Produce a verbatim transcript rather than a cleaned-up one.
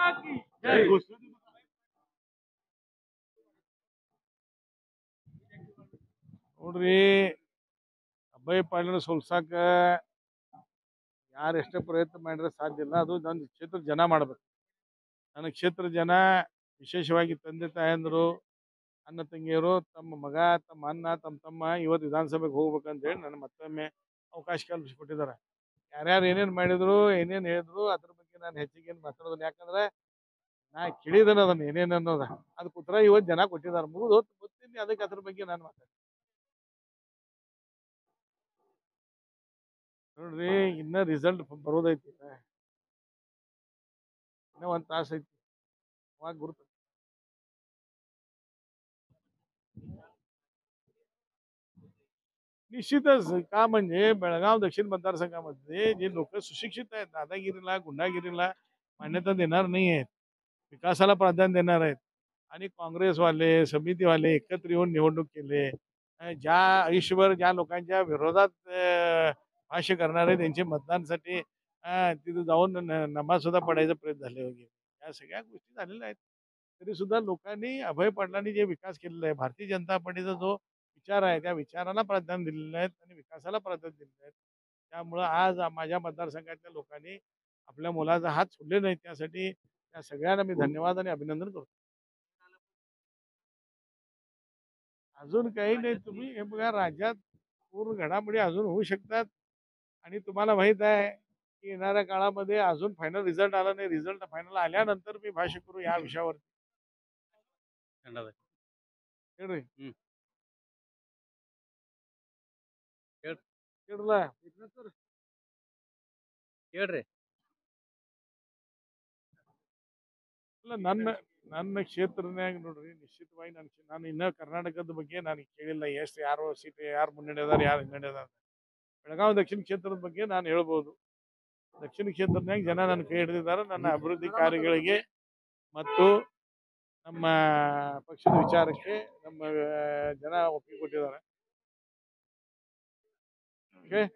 ನೋಡ್ರಿ, ಅಭಯ ಪಾಟೀಲ್ ಸೋಲ್ಸಾಕ ಯಾರು ಎಷ್ಟೇ ಪ್ರಯತ್ನ ಮಾಡಿದ್ರೆ ಸಾಧ್ಯ ಇಲ್ಲ. ಅದು ನನ್ನ ಕ್ಷೇತ್ರ ಜನ ಮಾಡ್ಬೇಕು. ನನ್ನ ಕ್ಷೇತ್ರ ಜನ, ವಿಶೇಷವಾಗಿ ತಂದೆ ತಾಯಂದರು, ಅಣ್ಣ ತಂಗಿಯರು, ತಮ್ಮ ಮಗ, ತಮ್ಮ ಅಣ್ಣ, ತಮ್ಮ ತಮ್ಮ ಇವತ್ತು ವಿಧಾನಸಭೆಗೆ ಹೋಗ್ಬೇಕಂತ ಹೇಳಿ ನನ್ನ ಮತ್ತೊಮ್ಮೆ ಅವಕಾಶ ಕಲ್ಪಿಸಿಕೊಟ್ಟಿದ್ದಾರೆ. ಯಾರ್ಯಾರು ಏನೇನು ಮಾಡಿದ್ರು, ಏನೇನು ಹೇಳಿದ್ರು, ಅದ್ರ ಬಗ್ಗೆ ನಾನು ಹೆಚ್ಚಿಗೆ ಏನು ಮಾತಾಡೋದಿಲ್ಲ. ಯಾಕಂದ್ರೆ ನಾ ಕೇಳಿದನ ಅದನ್ನ ಏನೇನು ಅನ್ನೋದ, ಅದಕ್ಕೆ ಉತ್ತರ ಇವತ್ತು ಜನ ಕೊಟ್ಟಿದ್ದಾರೆ. ಮುಗಿದು ಹೊತ್ತು ಗೊತ್ತೀನಿ, ಅದಕ್ಕೆ ಅದ್ರ ಬಗ್ಗೆ ನಾನು ಮಾತಾಡ್ತೀನಿ. ನೋಡ್ರಿ, ಇನ್ನ ರಿಸಲ್ಟ್ ಬರೋದೈತಿ, ಇನ್ನೂ ಒಂದು ತಾಸು ಐತಿ, ಅವಾಗ ಗುರುತು. निश्चितच का म्हणजे बेळगाव दक्षिण मतदारसंघामध्ये जे लोक सुशिक्षित आहेत, दादागिरीला, गुंडागिरीला मान्यता देणार नाही आहेत, विकासाला प्राधान्य देणार आहेत, आणि काँग्रेसवाले, समितीवाले एकत्र येऊन निवडणूक केले, ज्या आयुष्यभर ज्या लोकांच्या विरोधात भाष्य करणारे त्यांचे मतदानासाठी तिथे जाऊन नमाज सुद्धा पडायचा प्रयत्न झाले वगैरे, या सगळ्या गोष्टी झालेल्या आहेत. तरी सुद्धा लोकांनी, अभय पाटलांनी जे विकास केलेला आहे, भारतीय जनता पार्टीचा जो विचार आहे, त्या विचाराला प्राधान्य दिलेलं आहे आणि विकासाला प्राधान्य दिलेलं आहे. त्यामुळं आज माझ्या मतदारसंघातल्या लोकांनी आपल्या मुलाचा हात सोडले नाही. त्यासाठी त्या सगळ्यांना मी धन्यवाद आणि अभिनंदन करतो. अजून काही नाही. तुम्ही हे बघा, राज्यात पूर्ण घडामोडी अजून होऊ शकतात, आणि तुम्हाला माहित आहे की येणाऱ्या काळामध्ये अजून फायनल रिझल्ट आला नाही. रिझल्ट फायनल आल्यानंतर मी भाष्य करू या विषयावर. ಹೇಳ್ರಿ ಕೇಳಲ್ಲ ಹೇಳ್ರಿ ಇಲ್ಲ, ನನ್ನ ನನ್ನ ಕ್ಷೇತ್ರನ್ಯಾಗ ನೋಡ್ರಿ, ನಿಶ್ಚಿತವಾಗಿ ನಾನು ನಾನು ಇನ್ನ ಕರ್ನಾಟಕದ ಬಗ್ಗೆ ನಾನು ಕೇಳಿಲ್ಲ, ಎಷ್ಟು ಯಾರು ಸೀಟ್ ಯಾರು ಮುನ್ನಡೆ ಅದಾರ, ಯಾರು ಹಿನ್ನಡೆ ಅದಾರ. ಬೆಳಗಾವಿ ದಕ್ಷಿಣ ಕ್ಷೇತ್ರದ ಬಗ್ಗೆ ನಾನು ಹೇಳ್ಬೋದು. ದಕ್ಷಿಣ ಕ್ಷೇತ್ರನ್ಯಾಗ ಜನ ನನ್ನ ಕೈ ಹಿಡಿದಿದ್ದಾರೆ, ನನ್ನ ಅಭಿವೃದ್ಧಿ ಕಾರ್ಯಗಳಿಗೆ ಮತ್ತು ನಮ್ಮ ಪಕ್ಷದ ವಿಚಾರಕ್ಕೆ ನಮ್ಮ ಜನ ಒಪ್ಪಿಗೆ ಕೊಟ್ಟಿದ್ದಾರೆ. ಓಕೆ.